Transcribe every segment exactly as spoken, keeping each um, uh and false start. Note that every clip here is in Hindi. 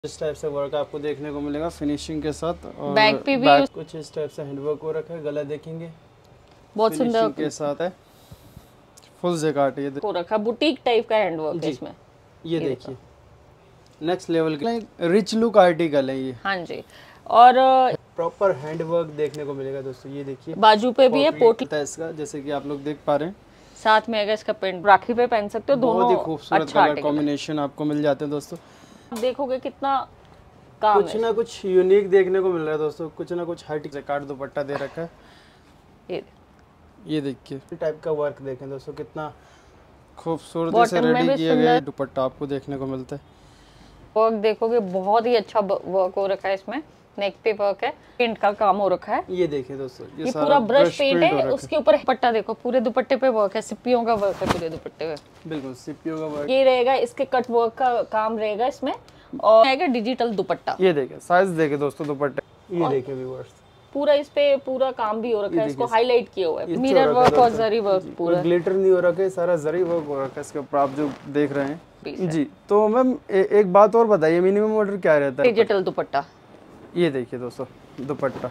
इस टाइप से वर्क आपको देखने को मिलेगा फिनिशिंग के साथ। और बैक पे भी बैक कुछ इस टाइप से हैंडवर्क हो रखा है। गला देखेंगे बहुत सुंदर के साथ है, फुल जैकार्ड ये हो रखा, बुटीक टाइप का हैंडवर्क है इसमें। ये देखिए नेक्स्ट लेवल का रिच लुक आर्टिकल है ये। हाँ जी, और प्रॉपर हैंडवर्क देखने को मिलेगा दोस्तों। ये देखिए बाजू पे भी है पोटली इसका, जैसे कि आप लोग देख पा रहे हैं। साथ में अगर इसका प्रिंट राखी पे पहन सकते हो, दोनों बहुत ही खूबसूरत अच्छा कलर कॉम्बिनेशन आपको मिल जाते हैं दोस्तों। देखोगे कितना काम कुछ ना कुछ यूनिक देखने को मिल रहा है दोस्तों, कुछ ना कुछ हट जैकार्ड दुपट्टा दे रखा है। ये ये देखिए टाइप का वर्क देखें दोस्तों, कितना खूबसूरत से रेडी किया गया है दुपट्टा आपको देखने को मिलता है। वर्क देखोगे बहुत ही अच्छा वर्क हो रखा है इसमें, नेक पे वर्क है, पेंट का काम हो रखा है। ये देखिए दोस्तों ये, ये पूरा ब्रश पेंट है, उसके ऊपर दुपट्टा देखो, पूरे दुपट्टे पे वर्क है, सिप्पियों का वर्क है पूरे दुपट्टे पे। बिल्कुल सिप्पियों का वर्क ये रहेगा, इसके कट वर्क का काम रहेगा इसमें, और रहेगा डिजिटल दुपट्टा। ये देखिए साइज देखिए दोस्तों दुपट्टे, ये देखिए व्यूअर्स पूरा इस पे पूरा काम भी हो रखा है, इसको हाईलाइट किया हुआ है, मिरर वर्क और जरी वर्क पूरा, ग्लिटर नहीं हो रखा है, सारा जरी वर्क हो रखा है इसके ऊपर आप जो देख रहे हैं जी। तो मैम एक बात और बताइए, मिनिमम ऑर्डर क्या रहता है? डिजिटल दुपट्टा। ये देखिए दोस्तों दुपट्टा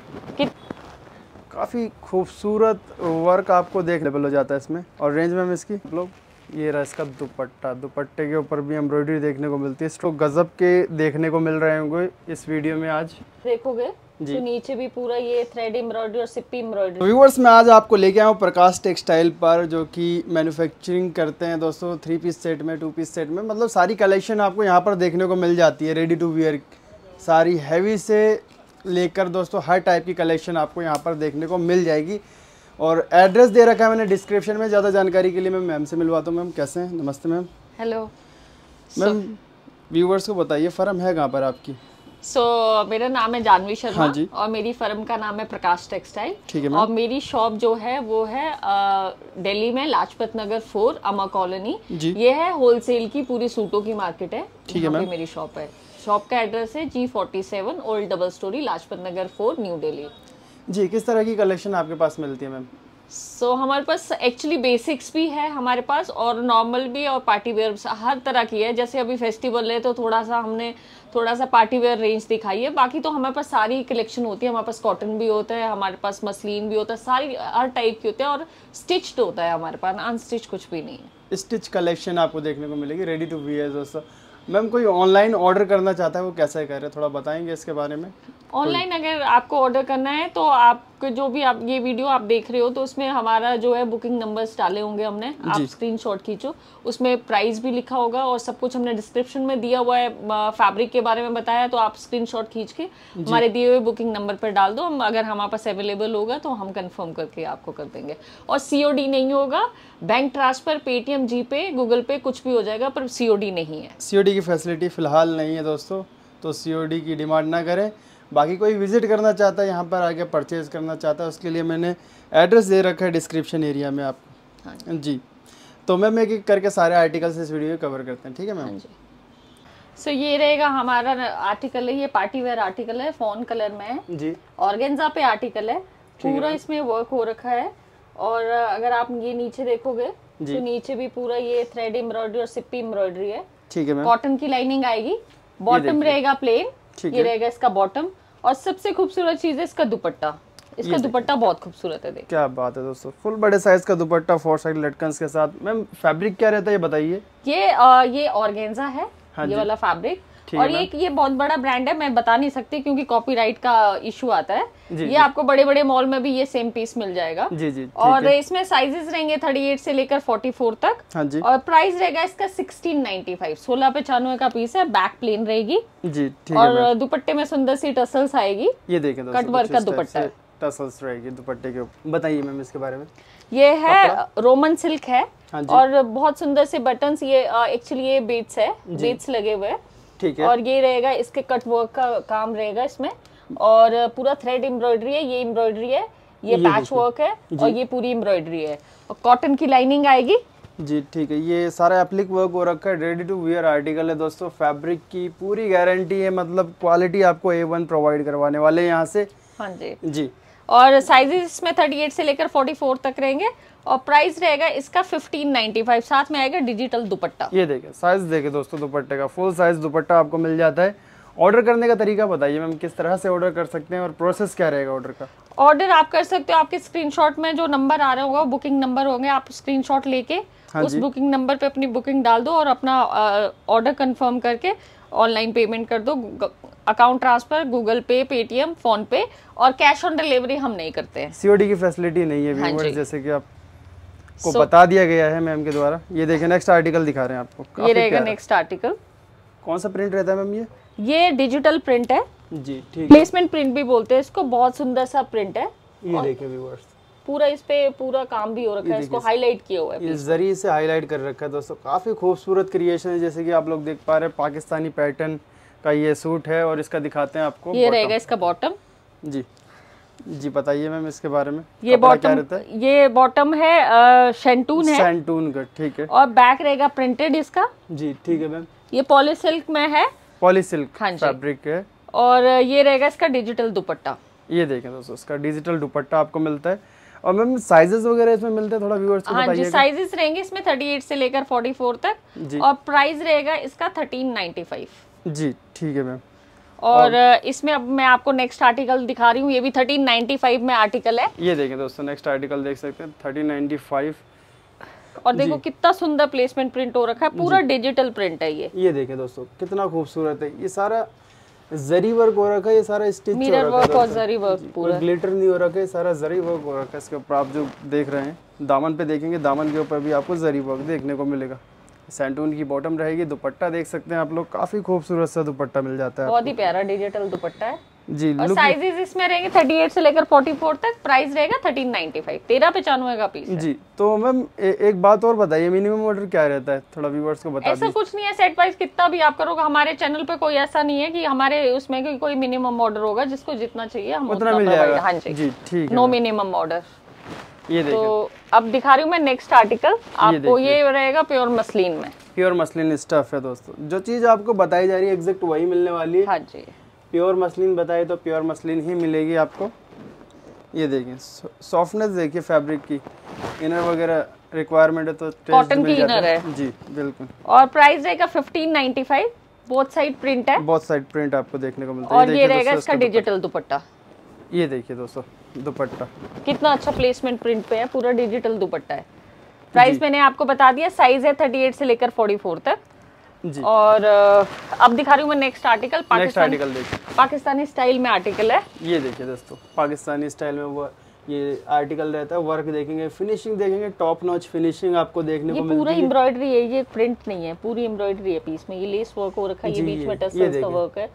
काफी खूबसूरत वर्क आपको देखने हो जाता है इसमें। और रेंज में हम इसकी लोग ये रहा इसका दुपट्टा, दुपट्टे के ऊपर भी एम्ब्रॉयडरी देखने को मिलती है। इसको गजब के देखने को मिल रहे होंगे इस वीडियो में आज देखोगे जी। तो नीचे भी पूरा ये थ्रेड एम्ब्रॉयडरी और सिप्पी एम्ब्रॉयडरी। व्यूअर्स मैं आज आपको लेके आया हूँ प्रकाश टेक्सटाइल पर, जो कि मैन्युफैक्चरिंग करते हैं दोस्तों थ्री पीस सेट में, टू पीस सेट में, मतलब सारी कलेक्शन आपको यहाँ पर देखने को मिल जाती है। रेडी टू वियर सारी हैवी से लेकर दोस्तों हर टाइप की कलेक्शन आपको यहाँ पर देखने को मिल जाएगी। और एड्रेस दे रखा है मैंने डिस्क्रिप्शन में, ज़्यादा जानकारी के लिए मैं मैम से मिलवाता हूँ। मैम कैसे हैं? नमस्ते मैम। हेलो मैम व्यूअर्स को बताइए फर्म है कहाँ पर आपकी? सो so, मेरा नाम है जानवी शर्मा। हाँ जी। और मेरी फर्म का नाम है प्रकाश टेक्सटाइल। ठीक है। और मेरी शॉप जो है वो है दिल्ली में लाजपत नगर फोर अमा कॉलोनी। ये है होलसेल की पूरी सूटों की मार्केट है। ठीक है मैम। मेरी शॉप है, शॉप का एड्रेस है G forty seven old double storey Lajpat Nagar four New Delhi. जी किस तरह की कलेक्शन आपके पास मिलती है मैम? सो so, हमारे पास एक्चुअली बेसिक्स भी है हमारे पास, और नॉर्मल भी और पार्टी वेयर हर तरह की है। जैसे अभी फेस्टिवल है तो थोड़ा सा हमने थोड़ा सा पार्टी वेयर रेंज दिखाई है, बाकी तो हमारे पास सारी कलेक्शन होती है। हमारे पास कॉटन भी होता है, हमारे पास मसलिन भी होता है, सारी हर टाइप की होते हैं, और स्टिच्ड होता है हमारे पास, अनस्टिच कुछ भी नहीं है। स्टिच कलेक्शन आपको देखने को मिलेगी रेडी टू वियर दोस्तों। मैम कोई ऑनलाइन ऑर्डर करना चाहता है वो कैसे करे, थोड़ा बताएंगे इसके बारे में? ऑनलाइन अगर आपको ऑर्डर करना है तो आपको जो भी आप ये वीडियो आप देख रहे हो तो उसमें हमारा जो है बुकिंग नंबर्स डाले होंगे हमने, आप स्क्रीनशॉट खींचो, उसमें प्राइस भी लिखा होगा और सब कुछ हमने डिस्क्रिप्शन में दिया हुआ है, फैब्रिक के बारे में बताया, तो आप स्क्रीनशॉट खींच के हमारे दिए हुए बुकिंग नंबर पर डाल दो। हम अगर हमारे पास अवेलेबल होगा तो हम कंफर्म करके आपको कर देंगे। और सीओडी नहीं होगा, bank transfer, Paytm, GPay, Google Pay कुछ भी हो जाएगा, पर सीओडी नहीं है। सीओडी की फैसिलिटी फिलहाल नहीं है दोस्तों, तो सीओडी की डिमांड ना करें। बाकी कोई विजिट करना चाहता है यहाँ पर आके परचेज करना चाहता है, उसके लिए मैंने एड्रेस दे रखा है डिस्क्रिप्शन एरिया में आपको। हाँ जी। तो मैम एक एक करके सारे आर्टिकल्स इस वीडियो में कवर करते हैं, ठीक है मैम? हाँ जी। सो so, ये रहेगा हमारा आर्टिकल है, ये पार्टी वेयर आर्टिकल है, फोन कलर में है जी, ऑर्गेन्जा पे आर्टिकल है, पूरा इसमें वर्क हो रखा है। और अगर आप ये नीचे देखोगे तो नीचे भी पूरा ये थ्रेड एम्ब्रॉयडरी और सिप्पी एम्ब्रॉयडरी है। ठीक है मैम। कॉटन की लाइनिंग आएगी, बॉटम रहेगा प्लेन, ये रहेगा इसका बॉटम। और सबसे खूबसूरत चीज है इसका दुपट्टा, इसका दुपट्टा बहुत खूबसूरत है। देखिए क्या बात है दोस्तों, फुल बड़े साइज का दुपट्टा फोर साइड लटकन के साथ। मैम फैब्रिक क्या रहता है ये बताइए? ये आ, ये ऑर्गेन्जा है। हाँ ये वाला फैब्रिक। और ये ये बहुत बड़ा ब्रांड है, मैं बता नहीं सकती क्योंकि कॉपीराइट का इशू आता है। जी, ये जी. आपको बड़े बड़े मॉल में भी ये सेम पीस मिल जाएगा। जी जी। और इसमें साइजेस रहेंगे अड़तीस से लेकर चौवालीस तक। हाँ जी। और प्राइस रहेगा इसका सोलह पचानवे, सोलह पचानवे का पीस है, बैक प्लेन रहेगी जी। ठीक है। और दुपट्टे में सुंदर सी टसल्स आएगी, ये देखें दोस्तों, कट वर्क का दुपट्टा, टसल्स रहेगी दुपट्टे के ऊपर। बताइए मैम इसके बारे में। ये है रोमन सिल्क है। हाँ और बहुत सुंदर से बटन्स, ये एक्चुअली ये बीट्स है, बीट्स लगे हुए। ठीक है। और ये रहेगा इसके कट वर्क का काम रहेगा इसमें, और पूरा थ्रेड एम्ब्रॉयडरी है, ये एम्ब्रॉयडरी है, ये पैच वर्क है, और ये पूरी एम्ब्रॉयडरी है, और कॉटन की लाइनिंग आएगी जी। ठीक है। ये सारा एप्लिक वर्क हो रखा है, रेडी टू वियर आर्टिकल है दोस्तों। फैब्रिक की पूरी गारंटी है, मतलब क्वालिटी आपको ए वन प्रोवाइड करवाने वाले यहाँ से। हाँ जी जी। और साइजेस इसमें अड़तीस से लेकर चौवालीस तक रहेंगे, और प्राइस रहेगा इसका पंद्रह पचानवे, साथ में आएगा डिजिटल दुपट्टा। ये देखिए साइज देखिए दोस्तों दुपट्टे का, फुल साइज दुपट्टा आपको मिल जाता है। ऑर्डर करने का तरीका बताइए मैम, किस तरह से ऑर्डर कर सकते हैं और प्रोसेस क्या रहेगा ऑर्डर का? ऑर्डर आप कर सकते हो, आपके स्क्रीनशॉट में जो नंबर आ रहा होगा बुकिंग नंबर होंगे, आप स्क्रीनशॉट लेके हाँ उस बुकिंग नंबर पे अपनी बुकिंग डाल दो और अपना ऑर्डर कंफर्म करके ऑनलाइन पेमेंट कर दो। Account transfer, Google Pay, Paytm, PhonePe, और कैश ऑन डिलीवरी हम नहीं करते हैं। सीओडी की फैसिलिटी नहीं है हाँ व्यूअर्स, जैसे कि आपको so, बता दिया गया है मैम के द्वारा। ये देखिए नेक्स्ट आर्टिकल दिखा रहे हैं आपको, ये रहेगा नेक्स्ट आर्टिकल। कौन सा प्रिंट रहता है मैम ये? ये डिजिटल प्रिंट है जी, ठीक है। प्लेसमेंट प्रिंट भी बोलते हैं इसको, बहुत सुंदर सा प्रिंट है। ये देखिए व्यूअर्स, पूरा इस पे पूरा काम भी हो रखा है, इसको हाईलाइट किया हुआ है, ये जरी से हाईलाइट कर रखा है दोस्तों। काफी खूबसूरत क्रिएशन है, जैसे कि आप लोग देख पा रहे हैं पाकिस्तानी पैटर्न का ये सूट है। और इसका दिखाते हैं आपको, ये रहेगा इसका बॉटम। जी जी बताइए मैम इसके बारे में। ये बॉटम, ये बॉटम है शेंटून है, शेंटून का, ठीक है। और बैक रहेगा प्रिंटेड इसका। जी ठीक है मैम। ये पॉली सिल्क में है, पॉली सिल्क हाँ फैब्रिक है। और ये रहेगा इसका डिजिटल दुपट्टा। ये देखें दोस्तों, इसका डिजिटल दुपट्टा आपको मिलता है। और मैम साइजेस वगैरह इसमें मिलते हैं, थोड़ा व्यूअर्स को बताइएगा। हाँ जी, साइजेस रहेंगे इसमें अड़तीस से लेकर चौवालीस तक, और प्राइस रहेगा इसका तेरह सौ पचानवे। जी ठीक है मैम। और, और इसमें अब मैं आपको नेक्स्ट आर्टिकल दिखा रही हूँ, ये भी तेरह सौ पचानवे में आर्टिकल है। ये देखें दोस्तों, नेक्स्ट आर्टिकल देख सकते हैं तेरह सौ पचानवे। और देखो कितना सुंदर प्लेसमेंट प्रिंट हो रखा है, पूरा डिजिटल प्रिंट है ये। ये देखें दोस्तों कितना खूबसूरत है, ये सारा जरी वर्क हो रखा है, ये सारा स्टिच हो मिरर वर्क और जरी वर्क पूरा, ग्लिटर नहीं हो रखा है, सारा जरी वर्क हो रखा है। इसके ऊपर आप जो देख रहे हैं, दामन पे देखेंगे, दामन के ऊपर भी आपको जरी वर्क देखने को मिलेगा। सैंटून की बॉटम रहेगी, दुपट्टा देख सकते हैं आप लोग, काफी खूबसूरत सा दुपट्टा मिल जाता है, बहुत ही प्यारा डिजिटल दुपट्टा है जी। और साइजेस इसमें रहेंगे अड़तीस से लेकर चौवालीस तक, प्राइस रहेगा तेरह सौ पचानवे, तेरह पचानवे का पीस है जी। तो मैम एक बात और बताइए, मिनिमम ऑर्डर क्या रहता है, थोड़ा व्यूअर्स को बता दीजिए। ऐसा कुछ नहीं है, सेट वाइज कितना भी आप करोगे, हमारे चैनल पे कोई ऐसा नहीं है कि हमारे उसमें कोई, कोई मिनिमम ऑर्डर होगा, जिसको जितना चाहिए हम उतना मिल जाएगा। हाँ जी, जी ठीक है, नो मिनिमम ऑर्डर। ये देखिए, तो अब दिखा रही हूँ मैं नेक्स्ट आर्टिकल आपको, ये रहेगा प्योर मसलिन में। प्योर मसलिन स्टफ है दोस्तों, जो चीज आपको बताई जा रही है एग्जैक्ट वही मिलने वाली है। हाँ जी, प्योर मसलिन बताए तो प्योर मसलिन ही मिलेगी आपको। ये देखिए सॉफ्टनेस देखिए फैब्रिक की, इनर वगैरह रिक्वायरमेंट है तो कॉटन की इनर है जी बिल्कुल। और प्राइस रहेगा पंद्रह सौ पचानवे, बोथ साइड प्रिंट है, बोथ साइड प्रिंट आपको देखने को मिलता है। और ये रहेगा इसका डिजिटल दुपट्टा। ये देखिए दोस्तों दुपट्टा कितना अच्छा प्लेसमेंट प्रिंट पे है, पूरा डिजिटल दुपट्टा है। प्राइस मैंने आपको बता दिया, साइज है अड़तीस से लेकर चौवालीस तक जी। और अब दिखा रही हूँ मैं next article, Pakistani Pakistani style में आर्टिकल है। ये देखिए दोस्तों, पाकिस्तानी स्टाइल में वो ये आर्टिकल रहता है। वर्क देखेंगे, फिनिशिंग देखेंगे, टॉप नॉच फिनिशिंग आपको देखने को मिलती है। पूरा एम्ब्रॉयडरी है, ये प्रिंट नहीं है, पूरी एम्ब्रॉयडरी है पीस में। ये लेस वर्क हो रखा है, ये बीच में टसल्स का वर्क है।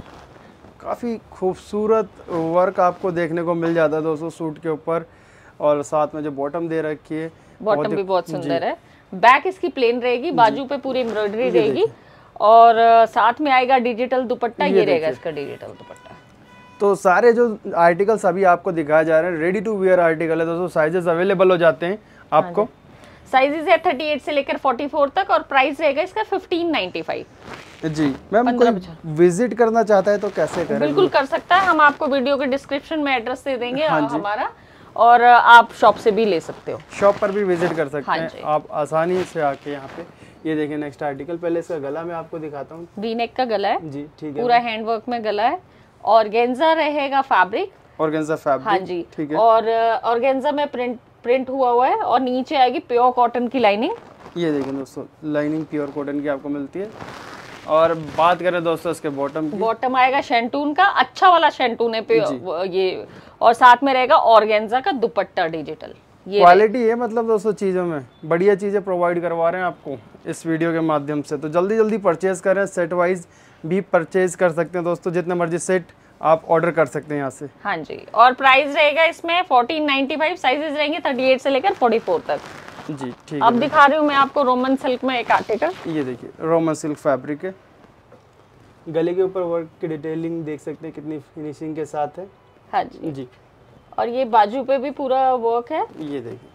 काफी खूबसूरत वर्क आपको देखने को मिल जाता है दोस्तों सूट के ऊपर। और साथ में जो बॉटम दे रखी है, बॉटम भी बहुत सुंदर है। बैक इसकी प्लेन रहेगी, बाजू पे पूरी एम्ब्रॉयडरी रहेगी, और साथ में आएगा डिजिटल दुपट्टा। ये रहेगा इसका डिजिटल दुपट्टा। तो सारे जो आर्टिकल्स अभी आपको दिखाए जा रहे हैं रेडी टू वेयर आर्टिकल है दोस्तों, साइजेस अवेलेबल हो जाते हैं आपको। साइजेस है अड़तीस से लेकर चौवालीस तक, और प्राइस रहेगा इसका पंद्रह सौ पचानवे जी। मैम कोई विजिट करना चाहता है तो कैसे करें? बिल्कुल कर सकता है, हम आपको वीडियो के डिस्क्रिप्शन में एड्रेस दे देंगे हमारा, और आप शॉप से भी ले सकते हो, शॉप पर भी विजिट कर सकते हाँ हैं आप आसानी से आके यहाँ पे। ये देखिए नेक्स्ट आर्टिकल, पहले इसका गला मैं आपको दिखाता हूँ। वी नेक का गला है जी, ठीक है, पूरा हैंड वर्क में गला है। ऑर्गेन्जा रहेगा फैब्रिक, ऑर्गेन्जा फैब्रिक हाँ जी, ठीक है। और ऑर्गेन्जा में प्रिंट प्रिंट हुआ हुआ है, और नीचे आएगी प्योर कॉटन की लाइनिंग। ये देखिए दोस्तों, लाइनिंग प्योर कॉटन की आपको मिलती है। और बात करें दोस्तों इसके बॉटम की, बॉटम आएगा शेंटून का, अच्छा वाला शेंटून है पे ये, और साथ में रहेगा ऑर्गेन्जा का दुपट्टा डिजिटल। ये क्वालिटी है मतलब दोस्तों, चीजों में बढ़िया चीजें प्रोवाइड करवा रहे हैं आपको इस वीडियो के माध्यम से। तो जल्दी जल्दी परचेज करें, सेट वाइज भी परचेज कर सकते हैं दोस्तों, जितने मर्जी सेट आप ऑर्डर कर सकते हैं यहाँ से। हाँ जी, और प्राइस रहेगा इसमें चौदह सौ पचानवे, साइजेस रहेंगे अड़तीस से लेकर चौवालीस तक जी, ठीक अब दिखा रही हूँ मैं आपको रोमन सिल्क में एक आर्टिकल। ये देखिए रोमन सिल्क फैब्रिक है, गले के ऊपर वर्क की डिटेलिंग देख सकते हैं कितनी फिनिशिंग के साथ है। हाँ जी जी, और ये बाजू पे भी पूरा वर्क है। ये देखिए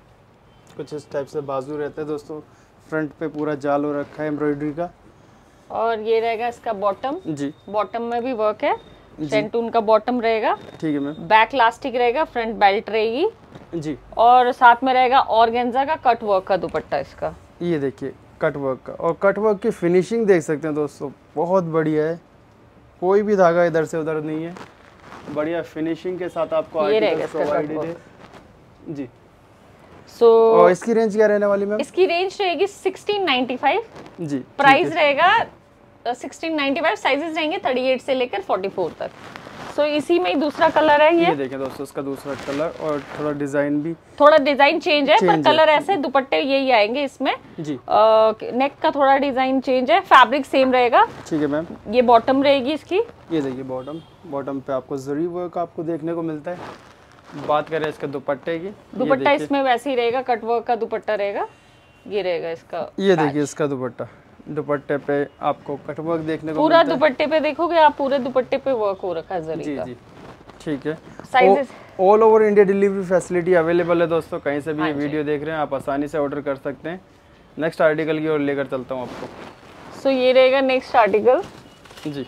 कुछ इस टाइप से बाजू रहता है दोस्तों, फ्रंट पे पूरा जाल हो रखा है एम्ब्रॉयडरी का। और ये रहेगा इसका बॉटम जी, बॉटम में भी वर्क है, शेंटून का बॉटम रहेगा, ठीक है मैम। बैक इलास्टिक रहेगा, फ्रंट बेल्ट रहेगी जी, और साथ में रहेगा ऑर्गेन्जा का कट वर्क का दुपट्टा इसका। ये देखिए कट वर्क का, और कट वर्क की फिनिशिंग देख सकते हैं दोस्तों, बहुत बढ़िया है। कोई भी धागा इधर से उधर नहीं है, बढ़िया फिनिशिंग के साथ आपको ये आर्टिकल प्रोवाइडेड है जी। सो so, और इसकी रेंज क्या रहने वाली मैम? इसकी रेंज रहेगी सिक्सटीन नाइन्टी फाइव जी। प्राइस रहेगा सिक्सटीन नाइन्टी फाइव, साइजेस रहेंगे थर्टी एट से लेकर फोर्टी फोर तक। सो so, इसी में ही दूसरा कलर है ये, ये देखें दोस्तों इसका दूसरा कलर, और थोड़ा डिजाइन भी थोड़ा डिजाइन चेंज है, पर कलर है। ऐसे दुपट्टे यही आएंगे इसमें जी। नेक का थोड़ा डिजाइन चेंज है, फैब्रिक सेम रहेगा। ठीक है मैम। ये बॉटम रहेगी इसकी, ये देखिए बॉटम, बॉटम पे आपको जरी वर्क आपको देखने को मिलता है। बात करें इसके दुपट्टे की, दुपट्टा इसमें वैसे ही रहेगा, कट वर्क का दुपट्टा रहेगा, ये रहेगा इसका। ये देखिए इसका दुपट्टा, दुपट्टे पे आपको कट वर्क देखने को पूरा मिलता है। दुपट्टे पे देखोगे आप, पूरे दुपट्टे पे वर्क हो रखा है जरी जी का। जी ठीक है। Sizes all over India delivery facility available है दोस्तों, कहीं से भी हाँ ये वीडियो देख रहे हैं आप आसानी से ऑर्डर कर सकते हैं। नेक्स्ट आर्टिकल की ओर लेकर चलता हूँ आपको। सो so, ये रहेगा नेक्स्ट आर्टिकल जी।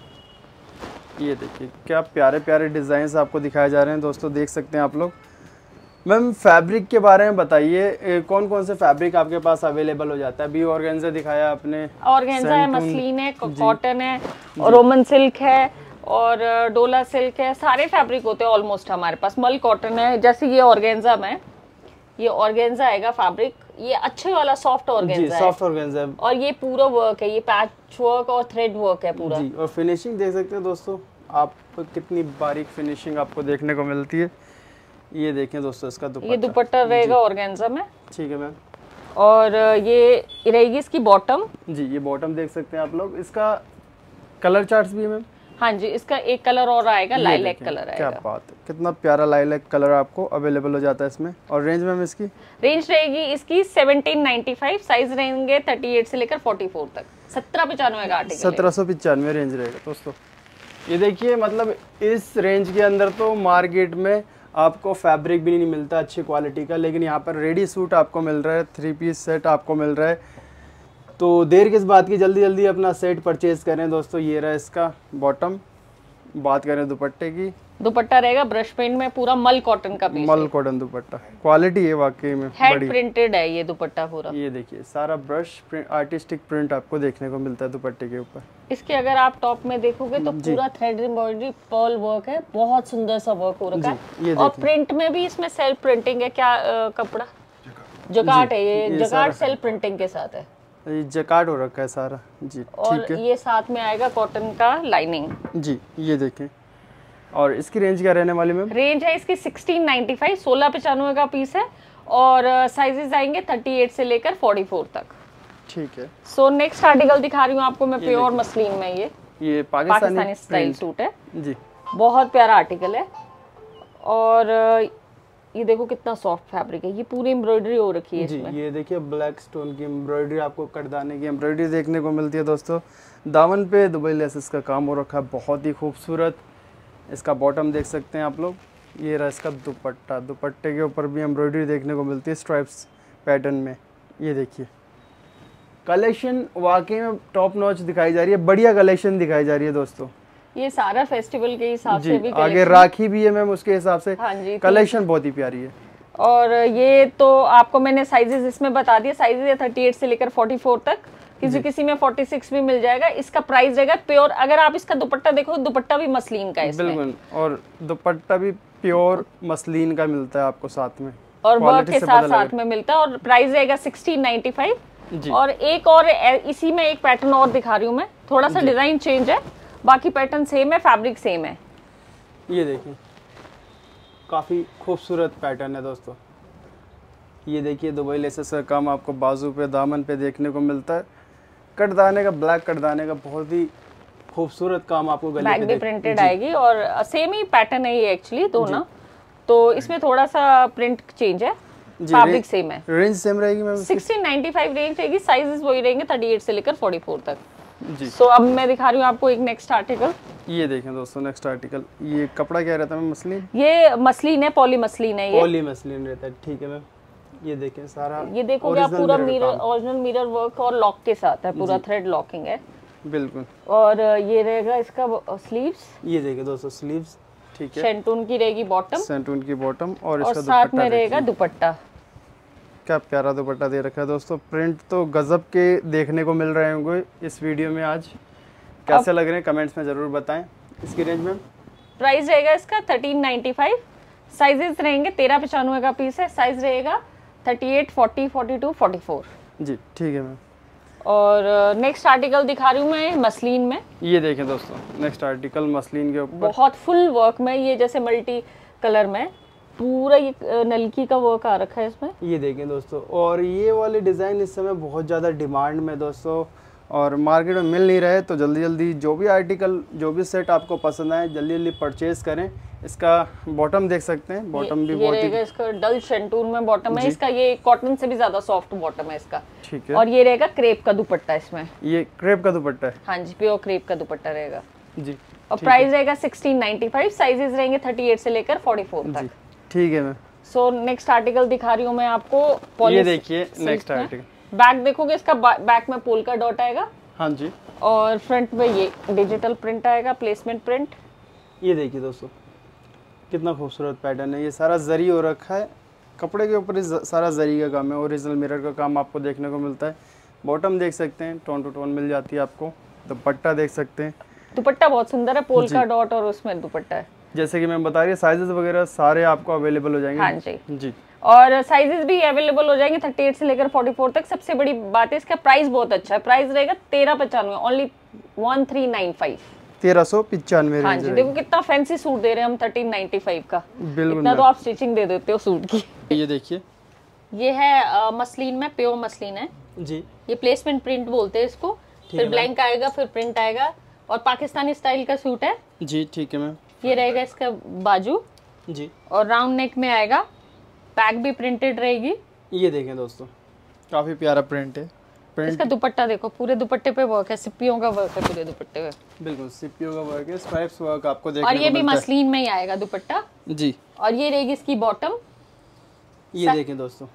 ये देखिए क्या प्यारे प्यारे डिजाइन आपको दिखाए जा रहे हैं दोस्तों, देख सकते हैं आप लोग। मैम फैब्रिक के बारे में बताइए, कौन कौन से फैब्रिक आपके पास अवेलेबल हो जाता है? अभी ऑर्गेन्जा दिखाया आपने, ऑर्गेन्जा है, मसलिन है, कॉटन है, रोमन सिल्क है और डोला सिल्क है, सारे फैब्रिक होते हैं ऑलमोस्ट हमारे पास। मल कॉटन है, जैसे ये ऑर्गेन्जा में, ये ऑर्गेन्जा आएगा फैब्रिक, ये अच्छे वाला सॉफ्ट ऑर्गेन्जा है, सॉफ्ट ऑर्गेन्जा है, और ये पूरा वर्क है, ये पैच वर्क और थ्रेड वर्क है पूरा जी। और फिनिशिंग देख सकते हैं दोस्तों आप, कितनी बारीक फिनिशिंग आपको देखने को मिलती है। ये देखें दोस्तों इसका दुपट्टा, ये दुपट्टा रहेगा ऑर्गेन्जा में। ठीक है मैम। और ये रहेगी इसकी बॉटम जी। ये बॉटम देख सकते हैं आप लोग, इसका कलर चार्ट्स भी है मैम? हाँ जी, इसका एक कलर और आएगा, लाइलैक कलर आएगा। क्या बात है, कितना प्यारा लाइलैक कलर आपको अवेलेबल हो जाता है इसमें। और रेंज मैम इसकी? रेंज रहेगी इसकी सेवनटीन नाइन्टी फाइव, साइज रहेंगे थर्टी एट से लेकर फोर्टी फोर तक। सत्रह पचानवे का आर्टिकल, सत्रह सौ पचानवे रेंज रहेगा दोस्तों। ये देखिए मतलब इस रेंज के अंदर तो मार्केट में आपको फैब्रिक भी नहीं मिलता अच्छी क्वालिटी का, लेकिन यहाँ पर रेडी सूट आपको मिल रहा है, थ्री पीस सेट आपको मिल रहा है। तो देर किस बात की, जल्दी जल्दी अपना सेट परचेज करें दोस्तों। ये रहा इसका बॉटम। बात करें दुपट्टे की, दुपट्टा रहेगा ब्रश प्रिंट में, पूरा मल कॉटन का पीस, मल कॉटन दुपट्टा, क्वालिटी है वाकई में हैंड प्रिंटेड है ये दुपट्टा पूरा। ये देखिए सारा ब्रश प्रिंट, आर्टिस्टिक प्रिंट आपको देखने को मिलता है दुपट्टे के ऊपर। इसके अगर आप टॉप में देखोगे तो पूरा थ्रेड एम्ब्रॉयडरी पर्ल वर्क है, बहुत सुंदर सा वर्क हो रखा है। और प्रिंट में भी इसमें सेल्फ प्रिंटिंग है, क्या आ, कपड़ा जकार्ड है, ये जकार्ड सेल्फ प्रिंटिंग के साथ है, ये जकार्ड हो रखा है सारा जी। और ये साथ में आएगा कॉटन का लाइनिंग जी। ये देखें, और इसकी रेंज क्या रहने वाली मैम? रेंज है इसकी सिक्सटीन नाइन्टी फाइव, सोलह पचानवे का पीस है, और साइजेस आएंगे थर्टी एट से लेकर फोर्टी फोर तक। ठीक है। सो नेक्स्ट आर्टिकल दिखा रही हूँ आपको मैं, प्योर मसलिन में, ये ये पाकिस्तानी, पाकिस्तानी स्टाइल सूट है जी, बहुत प्यारा आर्टिकल है। और ये देखो कितना सॉफ्ट फैब्रिक है, ये पूरी एम्ब्रॉयडरी हो रखी है जी। इसमें। ये देखिए ब्लैक स्टोन की एम्ब्रॉयडरी, आपको कटदाने की एम्ब्रॉयडरी देखने को मिलती है दोस्तों। दामन पे दुबई लेसेस का काम हो रखा है, बहुत ही खूबसूरत। इसका बॉटम देख सकते हैं आप लोग। ये रहा इसका दुपट्टा, दुपट्टे के ऊपर भी एम्ब्रॉयडरी देखने को मिलती है स्ट्राइप्स पैटर्न में। ये देखिए कलेक्शन वाकई में टॉप नॉच दिखाई जा रही है, बढ़िया कलेक्शन दिखाई जा रही है दोस्तों। ये सारा फेस्टिवल के हिसाब से भी, आगे राखी भी है मैम उसके हिसाब से। हाँ जी, कलेक्शन बहुत ही प्यारी है। और ये तो आपको मैंने साइजेस इसमें बता दिए, साइजेस है थर्टी एट से लेकर फोर्टी फोर तक, किसी किसी में फोर्टी सिक्स भी मिल जाएगा। इसका प्राइस रहेगा प्योर, अगर आप इसका दुपट्टा देखो, दुपट्टा भी मसलिन का है इसमें, बिल्कुल, और दुपट्टा भी प्योर मसलिन का मिलता है आपको साथ में, और वर्क के साथ साथ में मिलता है। और प्राइस रहेगा सिक्सटीन नाइन्टी फाइव। और एक और इसी में एक पैटर्न और दिखा रही हूँ मैं, थोड़ा सा डिजाइन चेंज है, बाकी पैटर्न सेम है, फैब्रिक सेम है। ये देखिए काफी खूबसूरत पैटर्न है दोस्तों। ये देखिए दुबई लेसेस का काम आपको बाजू पे, दामन पे देखने को मिलता है। कटदाने का, ब्लैक कटदाने का बहुत ही खूबसूरत काम आपको गले पे बैक प्रिंटेड आएगी, और सेम ही पैटर्न है ये एक्चुअली दोनों, तो इसमें थोड़ा सा प्रिंट चेंज है, फैब्रिक सेम है। रेंज सेम रहेगी ma'am? Sixteen ninety five range रहेगी, साइजेस वही रहेंगे थर्टी एट से लेकर फोर्टी फोर तक जी। सो so, अब मैं दिखा रही हूँ आपको एक नेक्स्ट आर्टिकल। ये देखें दोस्तों नेक्स्ट आर्टिकल, ये कपड़ा क्या रहता है मैम? मसलिन? ये मसलिन है, पॉली मसलिन है ये, पॉली मसलिन रहता है। ठीक है मैम। ये देखें सारा, ये देखोगे आप पूरा मिरर, ओरिजिनल मिरर वर्क और लॉक के साथ है, पूरा थ्रेड लॉकिंग है बिल्कुल। और ये रहेगा इसका स्लीव्स, ये देखिए दोस्तों स्लीव्स। ठीक है। शेंटून की रहेगी बॉटम, शेंटून की बॉटम, और और इसका साथ में रहेगा दुपट्टा। क्या प्यारा दुपट्टा दे रखा है दोस्तों। प्रिंट तो गजब के देखने को मिल रहे होंगे इस वीडियो में आज। कैसे लग रहे हैं कमेंट्स में ज़रूर बताएं। इसकी रेंज में प्राइस रहेगा इसका थर्टीन नाइन्टी फाइव। साइजेस रहेंगे तेरह पचानवे का पीस है, साइज रहेगा thirty eight, forty, forty two, forty four. जी ठीक है मैम। और नेक्स्ट आर्टिकल दिखा रही हूँ मैं मसलिन में। ये देखें दोस्तों, नेक्स्ट आर्टिकल मसलिन के ऊपर बहुत फुल वर्क में, ये जैसे मल्टी कलर में पूरा ये नलकी का वर्क आ रखा है इसमें। ये देखें दोस्तों, और ये वाले डिज़ाइन इस समय बहुत ज़्यादा डिमांड में दोस्तों, और मार्केट में मिल नहीं रहे, तो जल्दी जल्दी जो भी आर्टिकल जो भी सेट आपको पसंद आए जल्दी जल्दी परचेज करें। इसका बॉटम देख सकते हैं, बॉटम भी बहुत ही इसका डल शेंटून में बॉटम है इसका, ये कॉटन से भी ज्यादा सॉफ्ट बॉटम है इसका। ठीक है। और ये रहेगा क्रेप का दुपट्टा इसमें। ये क्रेप का दुपट्टा है? हाँ जी, प्योर क्रेप का दुपट्टा रहेगा जी। और प्राइस रहेगा सिक्सटीन नाइन्टी फाइव। साइजेस रहेंगे थर्टी एट से लेकर फोर्टी फोर तक। ठीक है मैम। सो नेक्स्ट आर्टिकल दिखा रही हूँ मैं आपको। ये देखिए नेक्स्ट आर्टिकल। बैक देखोगे इसका, बैक में पोल का डॉट आएगा। हाँ जी। और फ्रंट में ये डिजिटल प्रिंट आएगा, प्लेसमेंट प्रिंट। ये देखिए दोस्तों कितना खूबसूरत पैटर्न है, ये सारा जरी हो रखा है कपड़े के ऊपर, सारा जरी का काम है, ओरिजिनल मिरर का काम आपको देखने को मिलता है। बॉटम देख सकते हैं, टोन टू टोन मिल जाती है आपको। दुपट्टा देख सकते हैं, दुपट्टा बहुत सुंदर है, पोल का डॉट और उसमें दुपट्टा है। जैसे कि मैं बता रही है, साइजेस वगैरह सारे आपको अवेलेबल हो जाएंगे। हाँ जी जी। और साइजेस भी अवेलेबल हो जाएंगे थर्टी एट से लेकर फोर्टी फोर तक। सबसे बड़ी बात है इसका प्राइस बहुत अच्छा है, प्राइस रहेगा तेरह पचानवे, only one three nine five. तेरह सौ पिचानवे। हाँ जी, देखो कितना फैंसी सूट दे रहे हैं हम थर्टीन नाइन्टी फाइव का। बिल्कुल, इतना तो आप स्टिचिंग दे देते हो सूट की। ये देखिए, ये है मसलिन में, प्योर मसलिन है जी। ये प्लेसमेंट प्रिंट बोलते हैं इसको। फिर ब्लैंक आएगा, फिर प्रिंट आएगा, और पाकिस्तानी स्टाइल का सूट है जी। ठीक है मैम। ये रहेगा इसका बाजू जी, और राउंड नेक में आएगा, बैक भी प्रिंटेड रहेगी। ये देखें दोस्तों काफी प्यारा प्रिंट है। प्रिंट इसका दुपट्टा देखो, पूरे दुपट्टे पे वर्क है, सिप्पियों का वर्क है पूरे दुपट्टे पे। बिल्कुल सिप्पियों का वर्क है, स्ट्राइप्स वर्क आपको देखने और ये को भी मिलता मसलिन में ही आएगा दुपट्टा जी। और ये रहेगी इसकी बॉटम। ये देखें दोस्तों,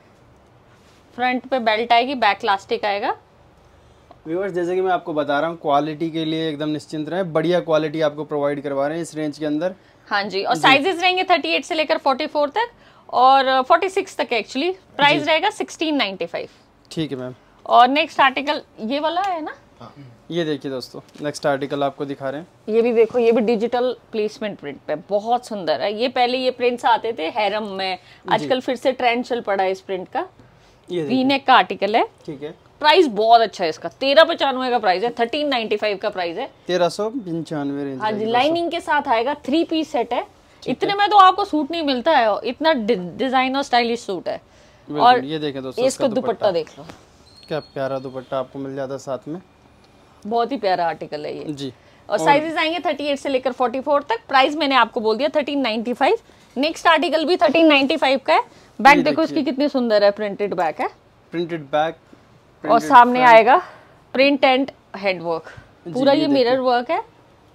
फ्रंट पे बेल्ट आएगी, बैक इलास्टिक आएगा। व्यूअर्स जैसे कि मैं आपको बता रहा हूँ, क्वालिटी के लिए एकदम निश्चिंत रहें, बढ़िया क्वालिटी आपको प्रोवाइड करवा रहे हैं इस रेंज के अंदर। हाँ जी। और साइजेस रहेंगे थर्टी एट से लेकर फोर्टी फोर तक और फोर्टी सिक्स तक एक्चुअली। प्राइस रहेगा सिक्सटीन नाइन्टी फाइव। ठीक है मैम। और नेक्स्ट आर्टिकल ये वाला है ना। हाँ। ये देखिए दोस्तों, नेक्स्ट आर्टिकल आपको दिखा रहे हैं। ये भी देखो, ये भी डिजिटल प्लेसमेंट प्रिंट पे बहुत सुंदर है। ये पहले ये प्रिंट्स आते थे हैरम में, आजकल फिर से ट्रेंड चल पड़ा है इस प्रिंट का। ये वी नेक का आर्टिकल है। ठीक है। प्राइस बहुत अच्छा है इसका, तेरह पचानवे का प्राइस है, थर्टीन नाइन्टी फाइव का प्राइस है। तेरह सौ पंचानवे रेंज। हाँ जी, लाइनिंग के साथ आएगा, थ्री पीस सेट है। इतने में तो आपको सूट नहीं मिलता है, इतना डिजाइन और स्टाइलिश सूट है। और ये देखें दोस्तों, इसका दुपट्टा देख लो, क्या प्यारा दुपट्टा आपको मिल जाता है साथ में। बहुत ही प्यारा आर्टिकल है ये जी। और साइजेस आएंगे थर्टी एट से लेकर फोर्टी फोर तक। प्राइस मैंने आपको बोल दिया thirteen ninety five. Next article भी थर्टीन नाइन्टी फाइव का है। बैक देखो इसकी कितनी सुंदर है, प्रिंटेड बैक है, प्रिंटेड बैक, और सामने आएगा प्रिंट एंड हैंड वर्क, पूरा ये मिरर वर्क है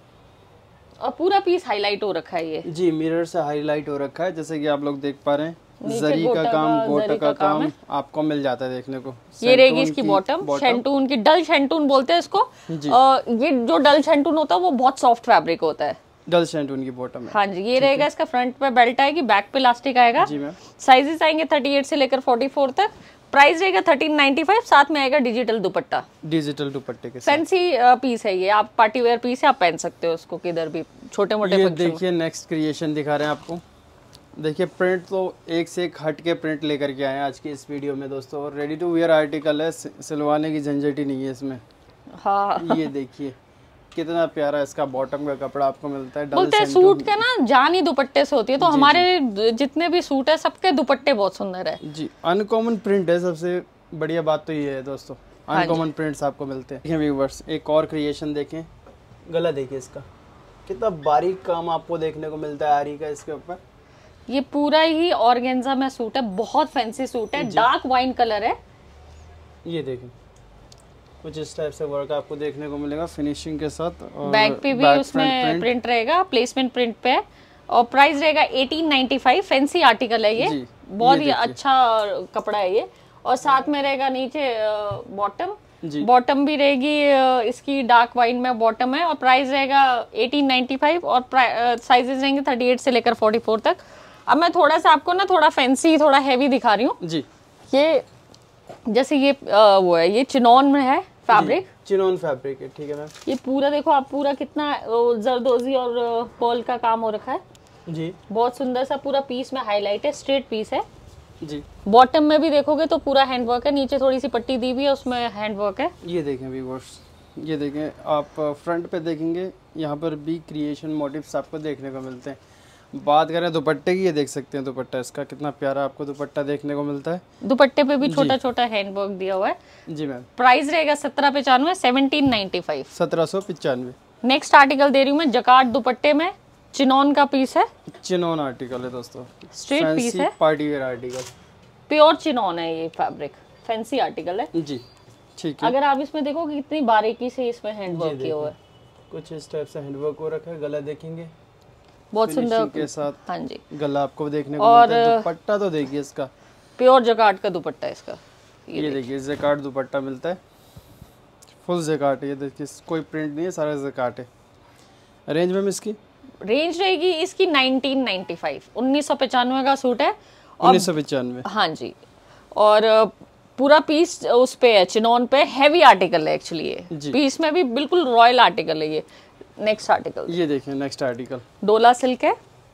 और पूरा पीस हाईलाइट हो रखा है। ये जी मिरर से हाईलाइट हो रखा है, जैसे कि आप लोग देख पा रहे हैं। जरी का काम, गोटा का काम आपको मिल जाता है देखने को। ये रहेगी इसकी बॉटम, शेंटून की, डल शेंटून बोलते हैं इसको। ये जो डल शेंटून होता है वो बहुत सॉफ्ट फैब्रिक होता है। डल शेंटून की बॉटम है। हाँ जी। ये रहेगा इसका, फ्रंट पे बेल्ट आएगी, बैक पे इलास्टिक आएगा। जी मैम। साइजेस आएंगे थर्टी एट से लेकर फोर्टी फोर तक। प्राइस रहेगा थर्टीन नाइन्टी फाइव। साथ में आएगा डिजिटल दुपट्टा, डिजिटल दुपट्टे के साथ। फैंसी पीस है ये, आप पार्टी वेयर पीस है, आप पहन सकते हो उसको किधर भी, छोटे मोटे ये फंक्शन। देखिए नेक्स्ट क्रिएशन दिखा रहे हैं आपको। देखिए प्रिंट तो एक से एक हट के प्रिंट लेकर के आए हैं आज की इस वीडियो में दोस्तों, और रेडी टू वियर आर्टिकल है, सिलवाने की झंझट ही नहीं है इसमें। हाँ। ये देखिए कितना प्यारा इसका बॉटम का कपड़ा आपको मिलता है। बोलते हैं सूट के ना जान ही दुपट्टे से होती है, तो हमारे जितने भी सूट है सबके दुपट्टे बहुत सुंदर है। जी अनकॉमन प्रिंट है, सबसे बढ़िया बात तो ये है दोस्तों, अनकॉमन प्रिंट्स आपको मिलते हैं। व्यूअर्स एक और क्रिएशन देखें, गला देखिए इसका, कितना बारीक काम आपको देखने को मिलता है आरी का इसके ऊपर। ये पूरा ही ऑर्गेन्जा में सूट है, बहुत फैंसी सूट है, डार्क वाइन कलर है। ये देखें कुछ इस टाइप से वर्क आपको देखने को मिलेगा फिनिशिंग के साथ। और बैक पे भी उसमें प्रिंट, प्रिंट रहेगा, प्लेसमेंट प्रिंट पे है। और प्राइस रहेगा eighteen ninety five. Fancy article है ये, बहुत ही अच्छा कपड़ा है ये। और साथ में रहेगा नीचे बॉटम, बॉटम भी रहेगी इसकी डार्क वाइन में बॉटम है। और प्राइस रहेगा एटीन नाइन्टी फाइव और साइजेस रहेंगे थर्टी एट से लेकर फोर्टी फोर तक। अब मैं थोड़ा सा आपको ना थोड़ा फैंसी, थोड़ा हैवी दिखा रही हूँ जी। ये जैसे ये आ, वो है, ये चिनॉन में है, फैब्रिक, चिनोन फैब्रिक है, ठीक है मैम। ये पूरा देखो आप, पूरा कितना जरदोजी और पर्ल का काम हो रखा है जी, बहुत सुंदर सा पूरा पीस में हाईलाइट है, स्ट्रेट पीस है जी। बॉटम में भी देखोगे तो पूरा हैंडवर्क है, नीचे थोड़ी सी पट्टी दी हुई है उसमें हैंडवर्क है। ये देखें व्यूअर्स, ये देखें आप फ्रंट पे देखेंगे यहाँ पर भी क्रिएशन मोटिव्स आपको देखने को मिलते हैं। बात करें दुपट्टे की, ये देख सकते हैं दुपट्टा इसका कितना प्यारा आपको दुपट्टा देखने को मिलता है। दुपट्टे पे भी छोटा छोटा हैंडवर्क दिया हुआ है। जी मैम। प्राइस रहेगा सत्रह पचानवे, सेवनटीन नाइन्टी फाइव, सत्रह सौ पचानवे। नेक्स्ट आर्टिकल दे रही हूँ मैं, जकार्ड दुपट्टे में, चिनोन का पीस है, चिनोन आर्टिकल है दोस्तों, स्ट्रेट पीस है, party wear article, pure chinon है ये फैब्रिक, फैंसी आर्टिकल है जी, ठीक है। अगर आप इसमें देखोगे कितनी बारीकी से इसमें हैंडवर्क किया हुआ है, कुछ इस टाइप से हैंडवर्क हो रखा है। गला देखेंगे बहुत सुंदर के साथ, हाँ जी, गला आपको देखने को और मिलता है। दुपट्टा तो देखिए इसका, प्योर जकार्ड का दुपट्टा है इसका, ये, ये देखिए जकार्ड दुपट्टा मिलता है, फुल जकार्ड है। ये देखिए कोई प्रिंट नहीं है, सारा जकार्ड है। रेंज में इसकी रेंज रहेगी इसकी नाइनटीन नाइन्टी फाइव, उन्नीस सौ पचानवे का सूट है, उन्नीस सौ पचानवे, हाँ जी। और पूरा पीस उस पे है, चिनोन पे, हैवी आर्टिकल है एक्चुअली ये, पीस में भी बिल्कुल रॉयल आर्टिकल है ये। नेक्स्ट आर्टिकल, ये देखिए नेक्स्ट आर्टिकल, डोला सिल्क है।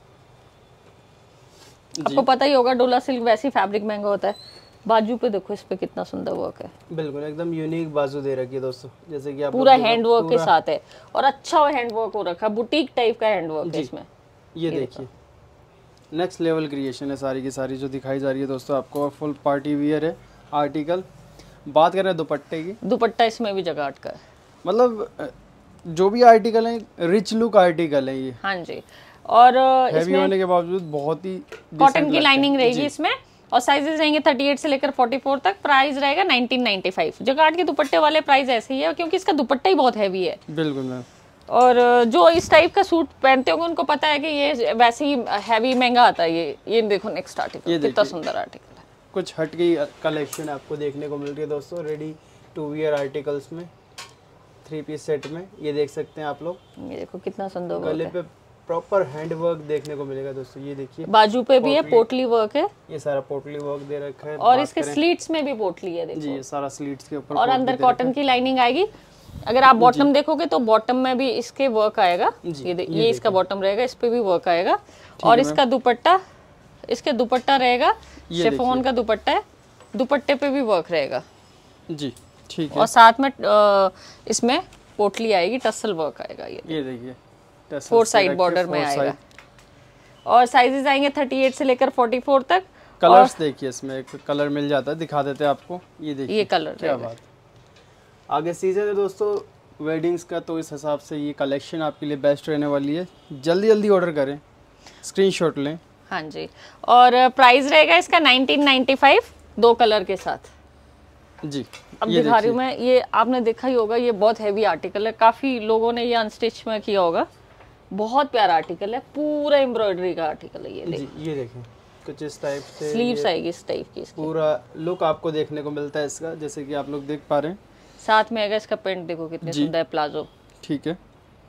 आपको पता ही होगा डोला सिल्क वैसे फैब्रिक महंगा होता है। बाजू पे देखो इस पे कितना सुंदर वर्क है, बिल्कुल एकदम यूनिक बाजू दे रखी है दोस्तों, जैसे कि आप पूरा हैंड वर्क के साथ है और अच्छा हैंड वर्क हो रखा है, बुटीक टाइप का हैंड वर्क है इसमें। ये देखिए नेक्स्ट लेवल क्रिएशन है सारी की सारी जो दिखाई जा रही है दोस्तों आपको, फुल पार्टी वियर है आर्टिकल। बात करें दुपट्टे की, दुपट्टा इसमें भी जगाट का है, मतलब जो भी आर्टिकल है रिच लुक आर्टिकल है ये, हाँ जी। और हैवी होने के बावजूद बहुत ही कॉटन की लाइनिंग रहेगी इसमें, और साइजेस रहेंगे अड़तीस से लेकर चौवालीस तक। प्राइस रहेगा नाइनटीन नाइन्टी फाइव। जकार्ड के दुपट्टे वाले प्राइस ऐसे ही है क्योंकि इसका दुपट्टा ही बहुत हैवी है। बिल्कुल मैम। और जो इस टाइप का सूट पहनते होंगे उनको पता है कि ये वैसे ही हैवी महंगा आता है। ये ये देखो नेक्स्ट आर्टिकल, कितना सुंदर आर्टिकल है, कुछ हट की कलेक्शन आपको देखने को मिल रही है दोस्तों, रेडी टू वियर आर्टिकल्स में, थ्री पीस सेट में। ये देख सकते हैं आप लोग, ये देखो कितना सुंदर गले पे प्रॉपर हैंड वर्क देखने को मिलेगा दोस्तों। ये देखिए बाजू पे भी है, पोटली वर्क है, ये सारा पोटली वर्क दे रखा है, और इसके स्लीट्स में भी पोटली है देखो जी, ये सारा स्लीट्स के ऊपर, और अंदर कॉटन की लाइनिंग आएगी। अगर आप बॉटम देखोगे तो बॉटम में भी इसके वर्क आएगा, ये ये, ये इसका बॉटम रहेगा, इस पे भी वर्क आएगा। और इसका दुपट्टा, इसके दुपट्टा रहेगा शिफॉन का दुपट्टा है, दुपट्टे पे भी वर्क रहेगा जी, ठीक है। और साथ में इसमें पोटली आएगी, टसल वर्क आएगा। ये ये देखिए फोर साइड बॉर्डर में आएगा, और साइजेस आएंगे अड़तीस से लेकर चौवालीस तक। कलर्स देखिए इसमें एक कलर मिल जाता है, दिखा देते हैं आपको। ये देखिए ये कलर क्या बात। आगे सीजन है दोस्तों वेडिंग्स का, तो इस हिसाब से ये कलेक्शन आपके लिए बेस्ट रहने वाली है। जल्दी जल्दी ऑर्डर करें, स्क्रीनशॉट लें। हाँ जी। और प्राइस रहेगा इसका नाइनटीन नाइन्टी फाइव, दो कलर के साथ जी। अब दिखा रही हूँ मैं, ये आपने देखा ही होगा, ये बहुत हैवी आर्टिकल है, काफी लोगों ने ये अनस्टिच में किया होगा। बहुत प्यारा आर्टिकल है, पूरा एम्ब्रॉयडरी का आर्टिकल है ये जी। ये देखें कुछ इस टाइप से स्लीव्स आएगी, इस टाइप की पूरा लुक आपको देखने को मिलता है इसका, जैसे कि आप लोग देख पा रहे हैं। साथ में आएगा इसका पेंट, देखो कितने सुंदर है, प्लाजो, ठीक है।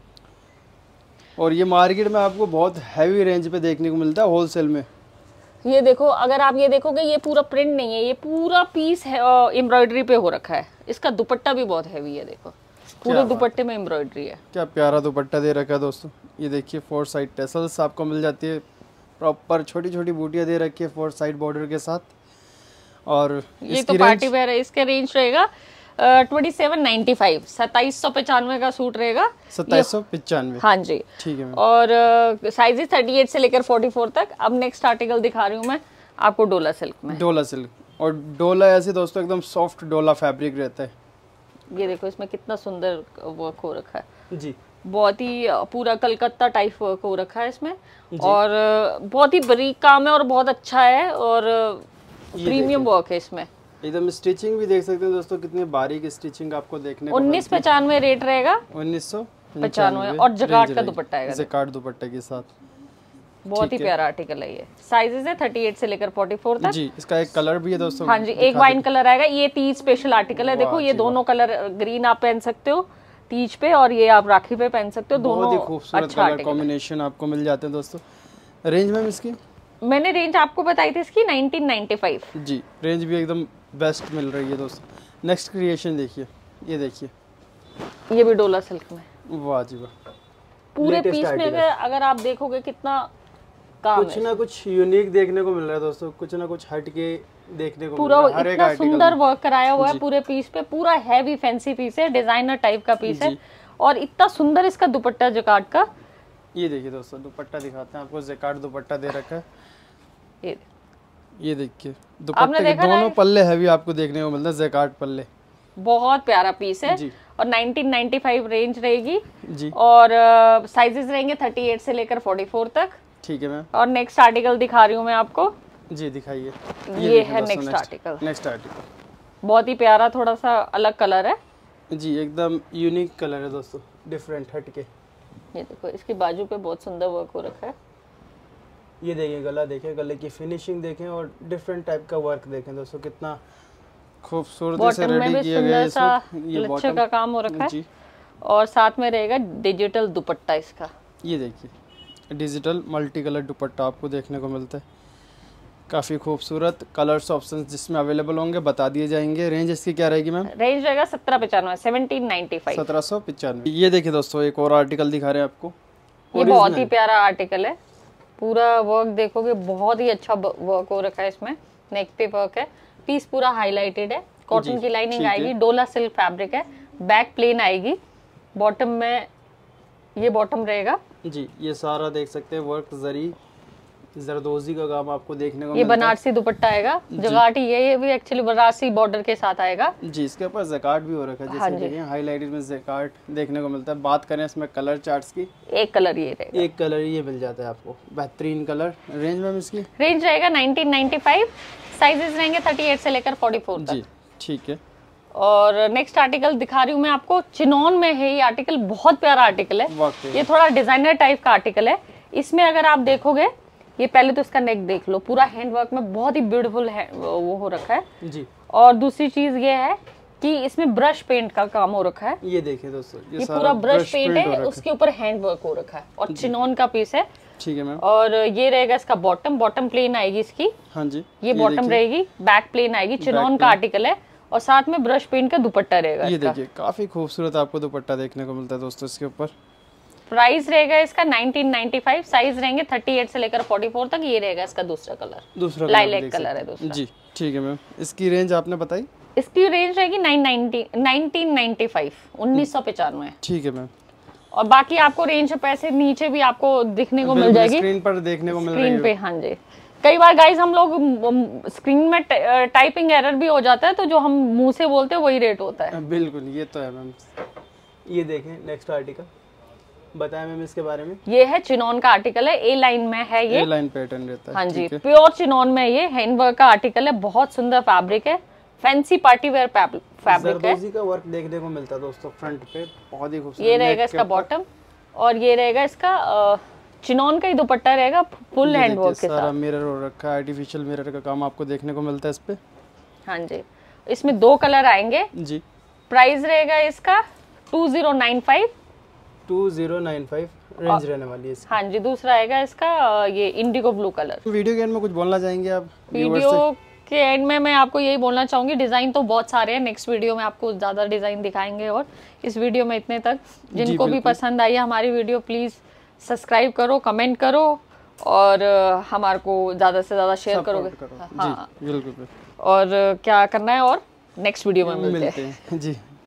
और ये मार्केट में आपको बहुत हैवी रेंज पे देखने को मिलता है होलसेल में। ये देखो, अगर आप ये देखोगे ये पूरा प्रिंट नहीं है, ये पूरा पीस है एम्ब्रॉयडरी पे हो रखा है। इसका दुपट्टा भी बहुत हैवी है, देखो पूरे दुपट्टे में एम्ब्रॉयडरी है। क्या प्यारा दुपट्टा दे रखा है दोस्तों। ये देखिए फोर साइड टेसल्स आपको मिल जाती है, प्रॉपर छोटी छोटी बूटियां दे रखी है फोर साइड बॉर्डर के साथ। और ये तो पार्टी वेयर है, इसका रेंज रहेगा ट्वेंटी सेवन नाइन्टी फाइव, सत्ताईस सौ पचानवे का सूट रहेगा, सत्ताईस सौ पचानवे, हाँ जी, ठीक है। और साइजेस अड़तीस से लेकर चौवालीस तक। अब नेक्स्ट आर्टिकल दिखा रही हूँ मैं आपको डोला सिल्क में। डोला सिल्क, और डोला ऐसे दोस्तों एकदम सॉफ्ट डोला फैब्रिक रहता है। ये देखो इसमें कितना सुंदर वर्क हो रखा है जी, बहुत ही पूरा कलकत्ता टाइप वर्क हो रखा है इसमें, और बहुत ही बारीक काम है और बहुत अच्छा है, और प्रीमियम वर्क है इसमें। एकदम स्टिचिंग भी देख सकते हैं दोस्तों, कितनी बारीक स्टिचिंग आपको देखने को उन्नीस पचानवे रेट रहेगा, उन्नीस सौ पचानवे, और जकार्ड का दुपट्टा है, जकार्ड दुपट्टे के साथ। बहुत ही प्यारा आर्टिकल है ये। साइजेस है अड़तीस से लेकर चौवालीस तक जी। इसका एक कलर भी है दोस्तों, हाँ जी, एक वाइन कलर आएगा। ये तीज स्पेशल आर्टिकल है, देखो ये दोनों कलर, ग्रीन आप पहन सकते हो तीज पे, और ये आप राखी पे पहन सकते हो, दोनों खूबसूरत अच्छा कलर कॉम्बिनेशन आपको मिल जाते हैं दोस्तों। रेंज में इसकी मैंने रेंज आपको बताई थी इसकी नाइनटीन नाइन्टी फाइव जी। रेंज भी एकदम बेस्ट मिल रही है दोस्तों। नेक्स्ट क्रिएशन देखिए, ये देखिए, ये भी डोला सिल्क में, वाह जी वाह। पूरे पीस में अगर अगर आप देखोगे कितना काम कुछ ना कुछ यूनिक देखने को मिल रहा है दोस्तों, कुछ ना कुछ हट के देखने को पूरा मिल रहा है। हर एक इतना सुंदर वर्क कराया हुआ है जी। पूरे पीस पे, पूरा हैवी फैंसी पीस है, डिजाइनर टाइप का पीस है, और इतना सुंदर इसका दुपट्टा जकार्ड का। ये देखिए दोस्तों, दुपट्टा दिखाते हैं आपको, जकार्ड दुपट्टा दे रखा है। ये ये देखिए दुपट्टे के दोनों पल्ले हैवी आपको देखने को मिलता है, जकार्ड पल्ले, बहुत प्यारा पीस है जी। और नाइनटीन नाइंटी फाइव रेंज रहेगी जी, और साइजेस रहेंगे थर्टी एट से लेकर फोर्टी फोर तक। ठीक है मैम। और नेक्स्ट आर्टिकल दिखा रही हूँ मैं आपको, जी दिखाइए। ये, ये है नेक्स्ट आर्टिकल। नेक्स्ट आर्टिकल बहुत ही प्यारा, थोड़ा सा अलग कलर है जी, एकदम यूनिक कलर है दोस्तों, डिफरेंट हट के। ये देखो, इसकी बाजू पे बहुत सुंदर वर्क हो रखा है। ये देखिए गला देखें, गले की फिनिशिंग देखें और डिफरेंट टाइप का वर्क देखें दोस्तों, कितना खूबसूरत से रेडी किया गया है इसको। ये बॉटम का काम हो रखा है जी, और साथ में रहेगा डिजिटल दुपट्टा इसका। ये देखिए डिजिटल मल्टी कलर दुपट्टा आपको देखने को मिलता है, काफ़ी खूबसूरत कलर्स ऑप्शंस जिसमें अवेलेबल होंगे बता दिए जाएंगे। रेंज इसकी क्या रहेगी मैम? रेंज रहेगा सत्रह पचानवे, सेवनटीन नाइन्टी फाइव, सत्रह सौ पचानवे। ये देखिए दोस्तों, एक और आर्टिकल दिखा रहे हैं आपको, ये बहुत ही प्यारा आर्टिकल है। पूरा वर्क देखोगे, बहुत ही अच्छा वर्क हो रखा है इसमें, नेक पे वर्क है, पीस पूरा हाईलाइटेड है, कॉटन की लाइनिंग आएगी, डोला सिल्क फैब्रिक है, बैक प्लेन आएगी, बॉटम में ये बॉटम रहेगा जी। ये सारा देख सकते हैं वर्क, जरी जरदोजी का काम आपको देखने को ये बनारसी दुपट्टा आएगा, जगाटी ये ये भी एक्चुअली बनारसी बॉर्डर के साथ आएगा जी। इसके ऊपर जकार्ड भी हो रखा है, जैसे देखिए हाईलाइटेड में जकार्ड देखने को मिलता है। बात करें इसमें कलर चार्ट्स की, एक कलर ये रहेगा, एक कलर ये मिल जाता है आपको, बेहतरीन कलर। रेंज में इसकी रेंज रहेगा नाइनटीन नाइन्टी फाइव, साइजेस रहेंगे थर्टी एट से लेकर फोर्टी फोर तक जी, ठीक है। और नेक्स्ट आर्टिकल दिखा रही हूँ मैं आपको, चिनॉन में है ये आर्टिकल, बहुत प्यारा आर्टिकल है, ये थोड़ा डिजाइनर टाइप का आर्टिकल है। इसमें अगर आप देखोगे, ये पहले तो इसका नेक देख लो, पूरा हैंडवर्क में बहुत ही ब्यूटीफुल है वो हो रखा है जी। और दूसरी चीज ये है कि इसमें ब्रश पेंट का काम हो रखा है, ये देखिए दोस्तों, ये, ये पूरा ब्रश पेंट है, उसके ऊपर हैंडवर्क हो रखा है और चिनॉन का पीस है, ठीक है मैम। और ये रहेगा इसका बॉटम, बॉटम प्लेन आएगी इसकी, हाँ जी, ये बॉटम रहेगी, बैक प्लेन आएगी, चिनॉन का आर्टिकल है और साथ में ब्रश पेंट का दुपट्टा रहेगा। ये देखिए काफी खूबसूरत आपको दुपट्टा देखने को मिलता है दोस्तों इसके ऊपर। प्राइस रहेगा इसका नाइनटीन नाइन्टी फाइव, साइज रहेंगे थर्टी एट से लेकर फोर्टी फोर तक। ये रहेगा इसका दूसरा कलर, दूसरा लाइलैक कलर है दूसरा जी, ठीक है मैम। इसकी रेंज आपने बताई? इसकी रेंज रहेगी नाइनटीन नाइन्टी फाइव, उन्नीस सौ पचानवे, ठीक है मैम। और बाकी आपको रेंज पैसे नीचे भी आपको दिखने को मिल जाएगी, स्क्रीन पर देखने को मिल रही है, स्क्रीन पे। हाँ जी, कई बार गाइस हम लोग स्क्रीन में टाइपिंग एरर भी हो जाता है, तो जो हम मुंह से बोलते हैं वही रेट होता है। बिल्कुल, ये तो है मैम। ये देखें नेक्स्ट आर्टिकल, बताएं मैम इसके बारे में। ये है चिनॉन का आर्टिकल है, ए लाइन में है, ये ए लाइन पैटर्न रहता है, हाँ जी, प्योर चिनॉन में ये हैंडवर्क का आर्टिकल है, बहुत सुंदर फैब्रिक है, फैंसी पार्टी वेयर फैब्रिक है, का वर्क देखने को मिलता है दोस्तों फ्रंट पे, बहुत ही खूबसूरत। ये रहेगा इसका बॉटम और ये रहेगा इसका चिनॉन का ही दुपट्टा रहेगा, फुल हैंडवर्क के साथ। सारा मिरर हो रखा है, आर्टिफिशियल मिरर का काम आपको देखने को मिलता है इस पे, हाँ जी। इसमें दो कलर आएंगे जी। प्राइस रहेगा इसका two zero nine five, two zero nine five range रहने वाली है इसकी। हाँ जी, दूसरा आएगा इसका ये इंडिगो ब्लू कलर। वीडियो के एंड में कुछ बोलना चाहेंगे आप? वीडियो के एंड में मैं आपको यही बोलना चाहूंगी, डिजाइन तो बहुत सारे हैं, नेक्स्ट वीडियो में आपको ज्यादा डिजाइन दिखाएंगे, और इस वीडियो में इतने तक। जिनको भी पसंद आई है हमारी वीडियो, प्लीज सब्सक्राइब करो, कमेंट करो और हमारे को ज्यादा से ज्यादा शेयर करोगे, हाँ बिल्कुल। और क्या करना है, और नेक्स्ट वीडियो में मिलते हैं जी।